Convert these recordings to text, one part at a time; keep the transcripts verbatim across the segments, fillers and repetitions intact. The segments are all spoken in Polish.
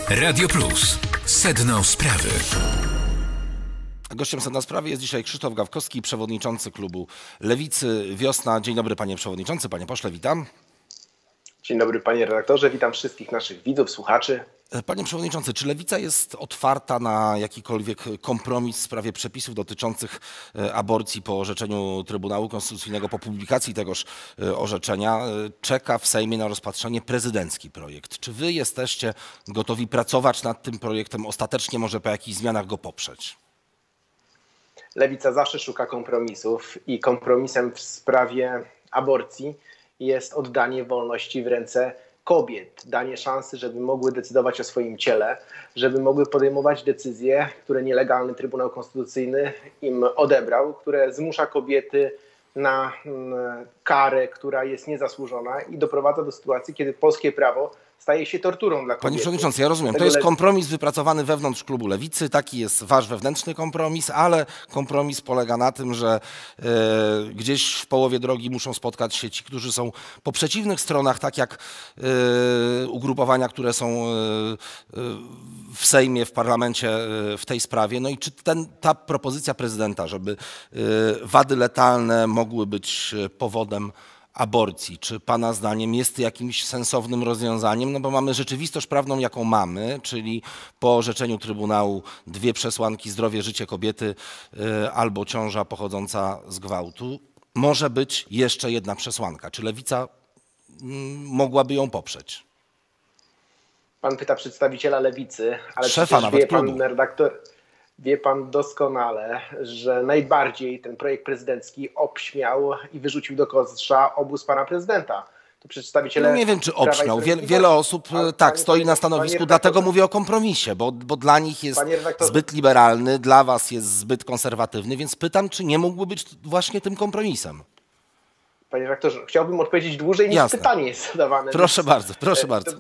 Radio Plus. Sedno sprawy. Gościem Sedna Sprawy jest dzisiaj Krzysztof Gawkowski, przewodniczący klubu Lewicy Wiosna. Dzień dobry, panie przewodniczący, panie pośle, witam. Dzień dobry, panie redaktorze, witam wszystkich naszych widzów, słuchaczy. Panie przewodniczący, czy Lewica jest otwarta na jakikolwiek kompromis w sprawie przepisów dotyczących aborcji po orzeczeniu Trybunału Konstytucyjnego, po publikacji tegoż orzeczenia? Czeka w Sejmie na rozpatrzenie prezydencki projekt. Czy wy jesteście gotowi pracować nad tym projektem, ostatecznie może po jakichś zmianach go poprzeć? Lewica zawsze szuka kompromisów i kompromisem w sprawie aborcji jest oddanie wolności w ręce kobiet, danie szansy, żeby mogły decydować o swoim ciele, żeby mogły podejmować decyzje, które nielegalny Trybunał Konstytucyjny im odebrał, które zmusza kobiety na karę, która jest niezasłużona i doprowadza do sytuacji, kiedy polskie prawo staje się torturą dla kobiety. Panie przewodniczący, ja rozumiem, to jest kompromis wypracowany wewnątrz klubu Lewicy, taki jest wasz wewnętrzny kompromis, ale kompromis polega na tym, że e, gdzieś w połowie drogi muszą spotkać się ci, którzy są po przeciwnych stronach, tak jak e, ugrupowania, które są e, w Sejmie, w parlamencie e, w tej sprawie. No i czy ten, ta propozycja prezydenta, żeby e, wady letalne mogły być powodem aborcji, czy pana zdaniem jest jakimś sensownym rozwiązaniem? No bo mamy rzeczywistość prawną, jaką mamy, czyli po orzeczeniu Trybunału dwie przesłanki: zdrowie, życie kobiety y, albo ciąża pochodząca z gwałtu. Może być jeszcze jedna przesłanka. Czy Lewica y, mogłaby ją poprzeć? Pan pyta przedstawiciela Lewicy, ale szefa nawet wie klubu. Pan redaktor, wie pan doskonale, że najbardziej ten projekt prezydencki obśmiał i wyrzucił do kosza obóz pana prezydenta. To przedstawiciele. No nie wiem, czy obśmiał. Wiele, wiele osób A, tak panie, stoi na stanowisku, dlatego mówię o kompromisie, bo, bo dla nich jest zbyt liberalny, dla was jest zbyt konserwatywny, więc pytam, czy nie mógłby być właśnie tym kompromisem? Panie redaktorze, chciałbym odpowiedzieć dłużej niż Jasne. pytanie jest zadawane. Proszę więc, bardzo, proszę to, bardzo.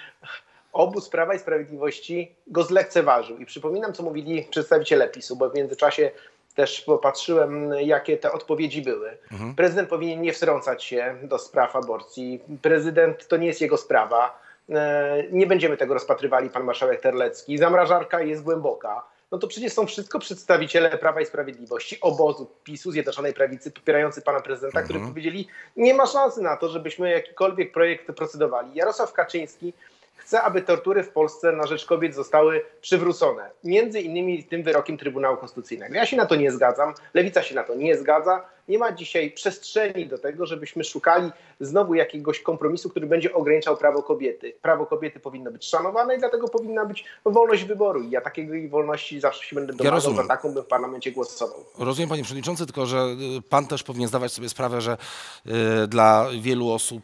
Obóz Prawa i Sprawiedliwości go zlekceważył. I przypominam, co mówili przedstawiciele PiSu, bo w międzyczasie też popatrzyłem, jakie te odpowiedzi były. Mhm. Prezydent powinien nie wtrącać się do spraw aborcji. Prezydent to nie jest jego sprawa. Nie będziemy tego rozpatrywali, pan marszałek Terlecki. Zamrażarka jest głęboka. No to przecież są wszystko przedstawiciele Prawa i Sprawiedliwości, obozu PiSu, Zjednoczonej Prawicy, popierający pana prezydenta, mhm. którzy powiedzieli, nie ma szansy na to, żebyśmy jakikolwiek projekt procedowali. Jarosław Kaczyński chce, aby tortury w Polsce na rzecz kobiet zostały przywrócone. Między innymi tym wyrokiem Trybunału Konstytucyjnego. Ja się na to nie zgadzam, Lewica się na to nie zgadza. Nie ma dzisiaj przestrzeni do tego, żebyśmy szukali znowu jakiegoś kompromisu, który będzie ograniczał prawo kobiety. Prawo kobiety powinno być szanowane i dlatego powinna być wolność wyboru. I ja takiej wolności zawsze się będę domagał, za taką bym w parlamencie głosował. Rozumiem, panie przewodniczący, tylko że pan też powinien zdawać sobie sprawę, że y, dla wielu osób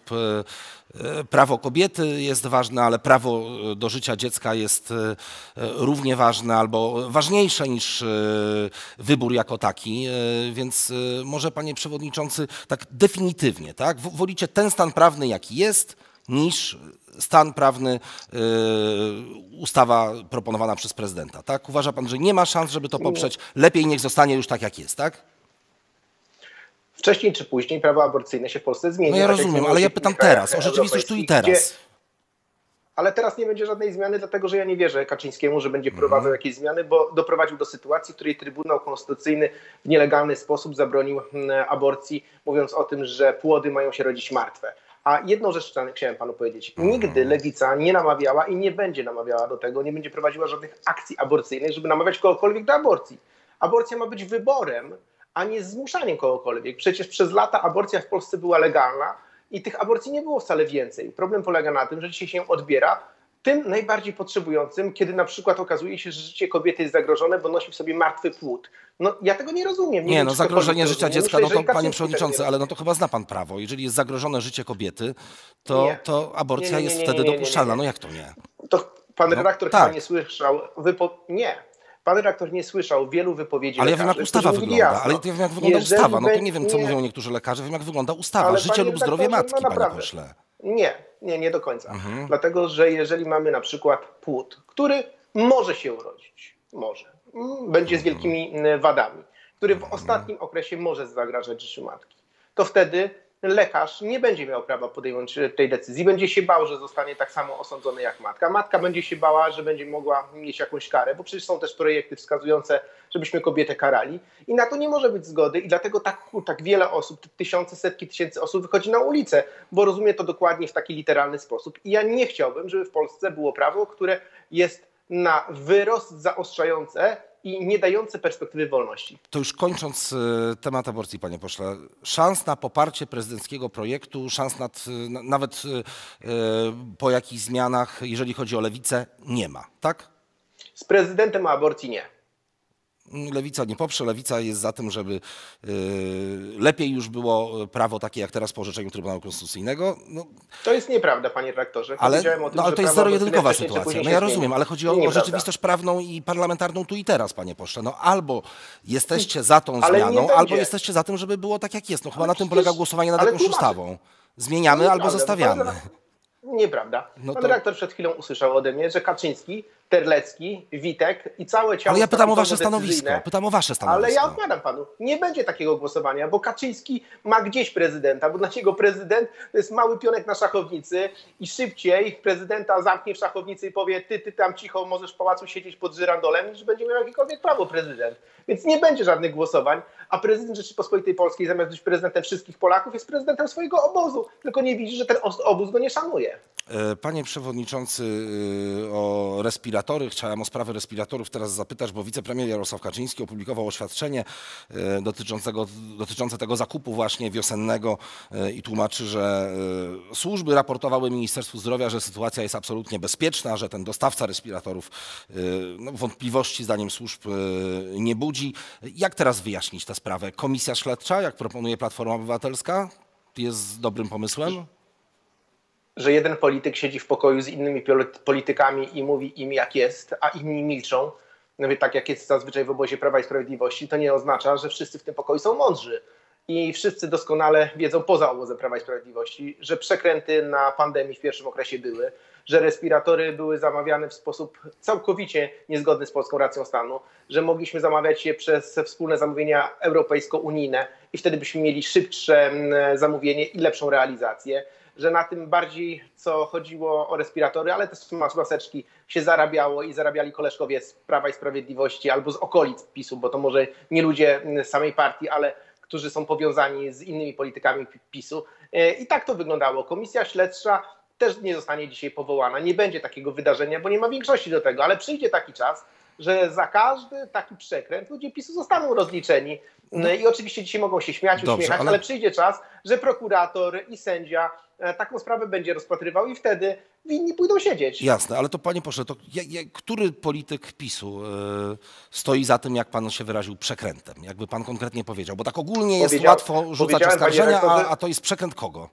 y, prawo kobiety jest ważne, ale prawo do życia dziecka jest y, równie ważne albo ważniejsze niż y, wybór jako taki, y, więc y, może panie przewodniczący, tak definitywnie, tak? Wolicie ten stan prawny, jaki jest, niż stan prawny, yy, ustawa proponowana przez prezydenta, tak? Uważa pan, że nie ma szans, żeby to poprzeć? Lepiej niech zostanie już tak, jak jest, tak? Wcześniej czy później prawo aborcyjne się w Polsce zmieni. No ja rozumiem, ale ja pytam teraz, o rzeczywistość tu i teraz. Gdzie... Ale teraz nie będzie żadnej zmiany, dlatego że ja nie wierzę Kaczyńskiemu, że będzie wprowadzał mhm. jakieś zmiany, bo doprowadził do sytuacji, w której Trybunał Konstytucyjny w nielegalny sposób zabronił aborcji, mówiąc o tym, że płody mają się rodzić martwe. A jedną rzecz chciałem panu powiedzieć. Nigdy Lewica nie namawiała i nie będzie namawiała do tego, nie będzie prowadziła żadnych akcji aborcyjnych, żeby namawiać kogokolwiek do aborcji. Aborcja ma być wyborem, a nie zmuszaniem kogokolwiek. Przecież przez lata aborcja w Polsce była legalna i tych aborcji nie było wcale więcej. Problem polega na tym, że dzisiaj się odbiera tym najbardziej potrzebującym, kiedy na przykład okazuje się, że życie kobiety jest zagrożone, bo nosi w sobie martwy płód. No ja tego nie rozumiem. Nie, nie wiem, no zagrożenie życia dziecka, Myślę, no to panie przewodniczący, ale no to chyba zna pan prawo. Jeżeli jest zagrożone życie kobiety, to, to aborcja nie, nie, nie, jest wtedy dopuszczalna. No jak to nie? To pan no, redaktor tak. chyba nie słyszał. Wypo... Nie. Pan redaktor nie słyszał wielu wypowiedzi Ale lekarzy, ja wiem, jak ustawa wygląda. Jasno, ale ja wiem, jak wygląda ustawa. No to nie wiem, co nie. mówią niektórzy lekarze. Wiem, jak wygląda ustawa. Ale życie lub zdrowie matki, no panie pośle. Nie, nie, nie do końca. Mhm. Dlatego, że jeżeli mamy na przykład płód, który może się urodzić, może, będzie z wielkimi wadami, który w ostatnim okresie może zagrażać życiu matki, to wtedy lekarz nie będzie miał prawa podjąć tej decyzji. Będzie się bał, że zostanie tak samo osądzony jak matka. Matka będzie się bała, że będzie mogła mieć jakąś karę, bo przecież są też projekty wskazujące, żebyśmy kobietę karali. I na to nie może być zgody i dlatego tak, tak wiele osób, tysiące, setki tysięcy osób wychodzi na ulicę, bo rozumie to dokładnie w taki literalny sposób. I ja nie chciałbym, żeby w Polsce było prawo, które jest na wyrost zaostrzające i nie dające perspektywy wolności. To już kończąc temat aborcji, panie pośle, szans na poparcie prezydenckiego projektu, szans nad, nawet po jakichś zmianach, jeżeli chodzi o lewicę, nie ma, tak? Z prezydentem o aborcji nie. Lewica nie poprze, lewica jest za tym, żeby yy, lepiej już było prawo takie jak teraz po orzeczeniu Trybunału Konstytucyjnego. No, to jest nieprawda, panie redaktorze. Ale, tym, no, ale to jest zero-jedynkowa sytuacja. No ja rozumiem, zmieni. ale chodzi o, o rzeczywistość prawną i parlamentarną tu i teraz, panie pośle. No albo jesteście za tą ale zmianą, albo jesteście za tym, żeby było tak jak jest. No chyba ale na tym polega głosowanie nad jakąś ustawą. Zmieniamy albo prawda, zostawiamy. Nieprawda. No Pan to... redaktor przed chwilą usłyszał ode mnie, że Kaczyński, Terlecki, Witek i całe ciało... Ale ja pytam o wasze stanowisko. Pytam o wasze stanowisko. Ale ja odpowiadam panu. Nie będzie takiego głosowania, bo Kaczyński ma gdzieś prezydenta, bo dla niego prezydent to jest mały pionek na szachownicy i szybciej prezydenta zamknie w szachownicy i powie ty, ty tam cicho, możesz w pałacu siedzieć pod żyrandolem, niż będzie miał jakiekolwiek prawo prezydent. Więc nie będzie żadnych głosowań, a prezydent Rzeczypospolitej Polskiej zamiast być prezydentem wszystkich Polaków jest prezydentem swojego obozu. Tylko nie widzi, że ten obóz go nie szanuje. Panie przewodniczący, o respiratory, chciałem o sprawę respiratorów teraz zapytać, bo wicepremier Jarosław Kaczyński opublikował oświadczenie dotyczącego, dotyczące tego zakupu właśnie wiosennego i tłumaczy, że służby raportowały Ministerstwu Zdrowia, że sytuacja jest absolutnie bezpieczna, że ten dostawca respiratorów no, wątpliwości zdaniem służb nie budzi. Jak teraz wyjaśnić tę sprawę? Komisja śledcza, jak proponuje Platforma Obywatelska, jest dobrym pomysłem? Że jeden polityk siedzi w pokoju z innymi politykami i mówi im jak jest, a inni milczą, tak jak jest zazwyczaj w obozie Prawa i Sprawiedliwości, to nie oznacza, że wszyscy w tym pokoju są mądrzy. I wszyscy doskonale wiedzą poza obozem Prawa i Sprawiedliwości, że przekręty na pandemii w pierwszym okresie były, że respiratory były zamawiane w sposób całkowicie niezgodny z polską racją stanu, że mogliśmy zamawiać je przez wspólne zamówienia europejsko-unijne i wtedy byśmy mieli szybsze zamówienie i lepszą realizację, że na tym bardziej, co chodziło o respiratory, ale też maseczki, się zarabiało i zarabiali koleżkowie z Prawa i Sprawiedliwości albo z okolic PiSu, bo to może nie ludzie z samej partii, ale którzy są powiązani z innymi politykami PiSu. I tak to wyglądało. Komisja śledcza też nie zostanie dzisiaj powołana. Nie będzie takiego wydarzenia, bo nie ma większości do tego, ale przyjdzie taki czas, że za każdy taki przekręt ludzie PiSu zostaną rozliczeni. No. I oczywiście dzisiaj mogą się śmiać, Dobrze, uśmiechać, ale... ale przyjdzie czas, że prokurator i sędzia taką sprawę będzie rozpatrywał i wtedy winni pójdą siedzieć. Jasne, ale to panie pośle, to ja, ja, który polityk PiSu y, stoi za tym, jak pan się wyraził, przekrętem? Jakby pan konkretnie powiedział, bo tak ogólnie jest Powiedział, łatwo rzucać oskarżenia, a, a to jest przekręt kogo?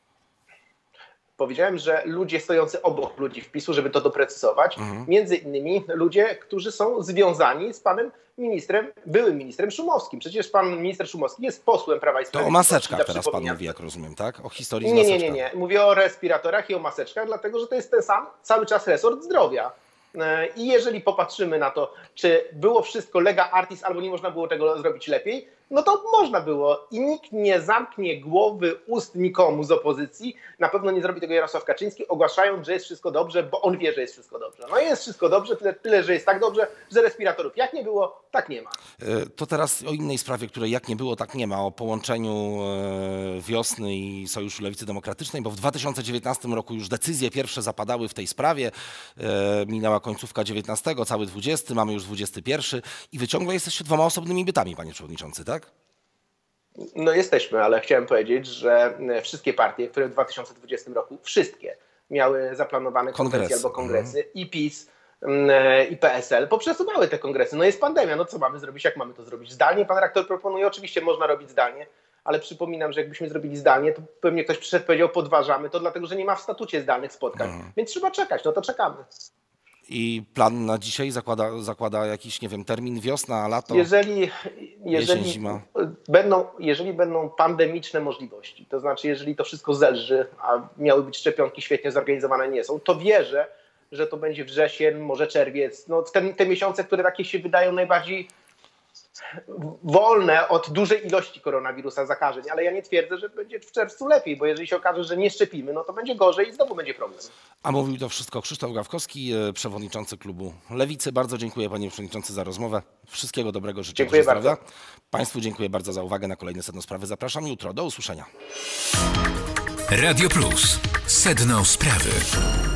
Powiedziałem, że ludzie stojący obok ludzi w PiSu, żeby to doprecyzować, mhm. między innymi ludzie, którzy są związani z panem ministrem, byłym ministrem Szumowskim. Przecież pan minister Szumowski jest posłem Prawa i Sprawiedliwości. To o maseczkach teraz pan mówi, jak rozumiem, tak? O historii z nie, maseczkami. Nie, nie, nie. Mówię o respiratorach i o maseczkach, dlatego że to jest ten sam cały czas resort zdrowia. I jeżeli popatrzymy na to, czy było wszystko lega artis, albo nie można było tego zrobić lepiej, no to można było i nikt nie zamknie głowy, ust nikomu z opozycji. Na pewno nie zrobi tego Jarosław Kaczyński, ogłaszając, że jest wszystko dobrze, bo on wie, że jest wszystko dobrze. No i jest wszystko dobrze, tyle, tyle, że jest tak dobrze, że respiratorów jak nie było, tak nie ma. To teraz o innej sprawie, której jak nie było, tak nie ma, o połączeniu Wiosny i Sojuszu Lewicy Demokratycznej, bo w dwa tysiące dziewiętnastym roku już decyzje pierwsze zapadały w tej sprawie. Minęła końcówka dziewiętnastego, cały dwudziesty, mamy już dwudziesty pierwszy i wy ciągle jesteście dwoma osobnymi bytami, panie przewodniczący, tak? No jesteśmy, ale chciałem powiedzieć, że wszystkie partie, które w dwa tysiące dwudziestym roku, wszystkie miały zaplanowane konwencje albo kongresy, mm. i PiS, i P S L, poprzesuwały te kongresy. No jest pandemia, no co mamy zrobić, jak mamy to zrobić? Zdalnie pan rektor proponuje, oczywiście można robić zdalnie, ale przypominam, że jakbyśmy zrobili zdalnie, to pewnie ktoś przyszedł i powiedział, podważamy to, dlatego że nie ma w statucie zdalnych spotkań, mm. więc trzeba czekać, no to czekamy. I plan na dzisiaj zakłada, zakłada jakiś, nie wiem, termin wiosna, lato, jeżeli, jeżeli jesień, zima? Będą, jeżeli będą pandemiczne możliwości, to znaczy jeżeli to wszystko zelży, a miały być szczepionki świetnie zorganizowane nie są, to wierzę, że to będzie wrzesień, może czerwiec, no te, te miesiące, które takie się wydają najbardziej wolne od dużej ilości koronawirusa zakażeń, ale ja nie twierdzę, że będzie w czerwcu lepiej, bo jeżeli się okaże, że nie szczepimy, no to będzie gorzej i znowu będzie problem. A mówił to wszystko Krzysztof Gawkowski, przewodniczący klubu Lewicy. Bardzo dziękuję panie przewodniczący za rozmowę. Wszystkiego dobrego, życzę dziękuję zdrowia. bardzo. Państwu dziękuję bardzo za uwagę. Na kolejne Sedno Sprawy zapraszam jutro. Do usłyszenia. Radio Plus. Sedno Sprawy.